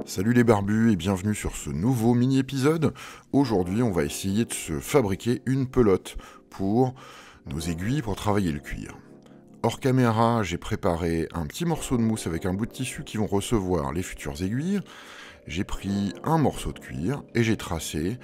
Salut les barbus et bienvenue sur ce nouveau mini-épisode. Aujourd'hui, on va essayer de se fabriquer une pelote pour nos aiguilles pour travailler le cuir. Hors caméra, j'ai préparé un petit morceau de mousse avec un bout de tissu qui vont recevoir les futures aiguilles. J'ai pris un morceau de cuir et j'ai tracé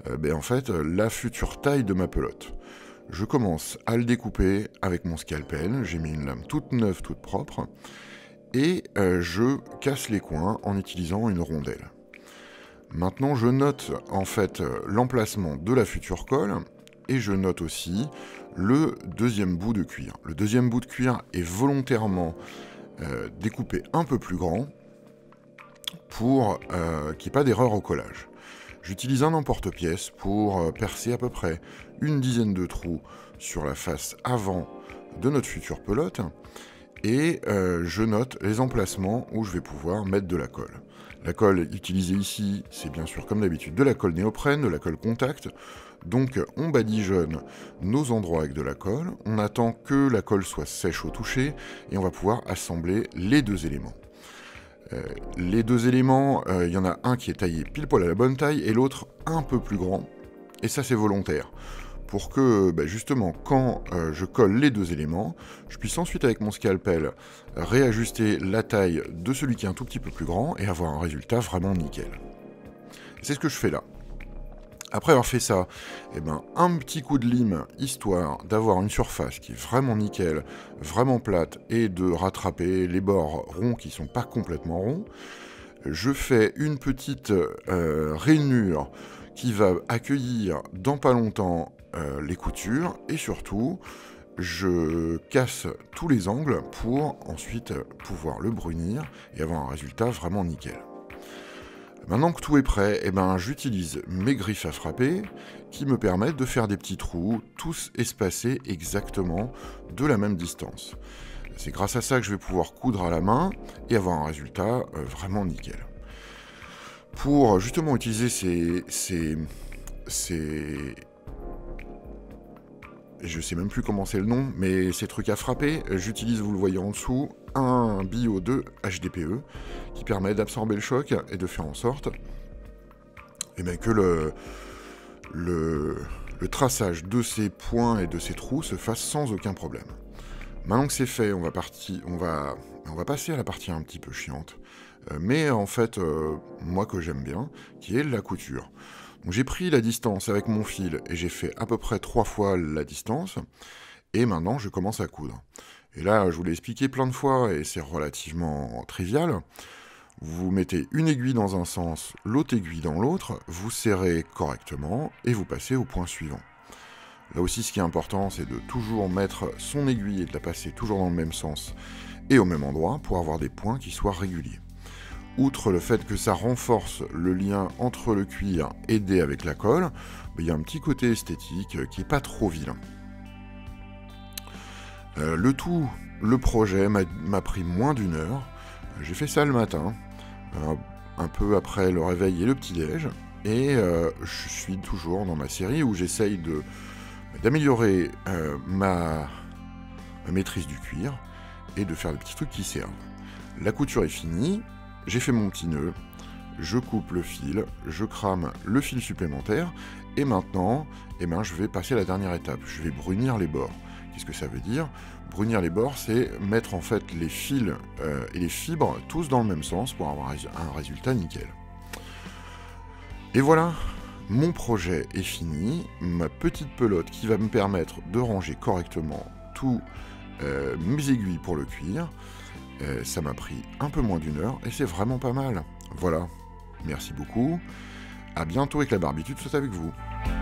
la future taille de ma pelote. Je commence à le découper avec mon scalpel, j'ai mis une lame toute neuve, toute propre. Et je casse les coins en utilisant une rondelle. Maintenant, je note en fait l'emplacement de la future colle et je note aussi le deuxième bout de cuir. Le deuxième bout de cuir est volontairement découpé un peu plus grand pour qu'il n'y ait pas d'erreur au collage. J'utilise un emporte-pièce pour percer à peu près une dizaine de trous sur la face avant de notre future pelote. Et je note les emplacements où je vais pouvoir mettre de la colle. La colle utilisée ici, c'est bien sûr comme d'habitude de la colle néoprène, de la colle contact. Donc on badigeonne nos endroits avec de la colle, on attend que la colle soit sèche au toucher et on va pouvoir assembler les deux éléments. Les deux éléments, il y en a un qui est taillé pile poil à la bonne taille et l'autre un peu plus grand. Et ça c'est volontaire. Pour que, justement, quand je colle les deux éléments, je puisse ensuite, avec mon scalpel, réajuster la taille de celui qui est un tout petit peu plus grand et avoir un résultat vraiment nickel. C'est ce que je fais là. Après avoir fait ça, un petit coup de lime, histoire d'avoir une surface qui est vraiment nickel, vraiment plate, et de rattraper les bords ronds qui ne sont pas complètement ronds. Je fais une petite rainure qui va accueillir dans pas longtemps les coutures et surtout je casse tous les angles pour ensuite pouvoir le brunir et avoir un résultat vraiment nickel. Maintenant que tout est prêt, j'utilise mes griffes à frapper qui me permettent de faire des petits trous, tous espacés exactement de la même distance. C'est grâce à ça que je vais pouvoir coudre à la main et avoir un résultat vraiment nickel. Pour justement utiliser je sais même plus comment c'est le nom, mais ces trucs à frapper, j'utilise, vous le voyez en dessous, un bio de HDPE qui permet d'absorber le choc et de faire en sorte que le traçage de ces points et de ces trous se fasse sans aucun problème. Maintenant que c'est fait, on va passer à la partie un petit peu chiante, mais en fait, moi que j'aime bien, qui est la couture. Donc j'ai pris la distance avec mon fil et j'ai fait à peu près 3 fois la distance, et maintenant je commence à coudre. Et là, je vous l'ai expliqué plein de fois, et c'est relativement trivial. Vous mettez une aiguille dans un sens, l'autre aiguille dans l'autre, vous serrez correctement, et vous passez au point suivant. Là aussi, ce qui est important, c'est de toujours mettre son aiguille et de la passer toujours dans le même sens et au même endroit pour avoir des points qui soient réguliers. Outre le fait que ça renforce le lien entre le cuir aidé avec la colle, il y a un petit côté esthétique qui n'est pas trop vilain. Le projet m'a pris moins d'1 heure. J'ai fait ça le matin, un peu après le réveil et le petit-déj, et je suis toujours dans ma série où j'essaye d'améliorer ma maîtrise du cuir et de faire des petits trucs qui servent. La couture est finie, j'ai fait mon petit nœud, je coupe le fil, je crame le fil supplémentaire, et maintenant, je vais passer à la dernière étape, je vais brunir les bords. Qu'est-ce que ça veut dire? Brunir les bords, c'est mettre en fait les fils et les fibres tous dans le même sens pour avoir un résultat nickel. Et voilà, mon projet est fini, ma petite pelote qui va me permettre de ranger correctement tous mes aiguilles pour le cuir. Ça m'a pris un peu moins d'1 heure et c'est vraiment pas mal. Voilà, merci beaucoup, à bientôt et que la barbitude soit avec vous.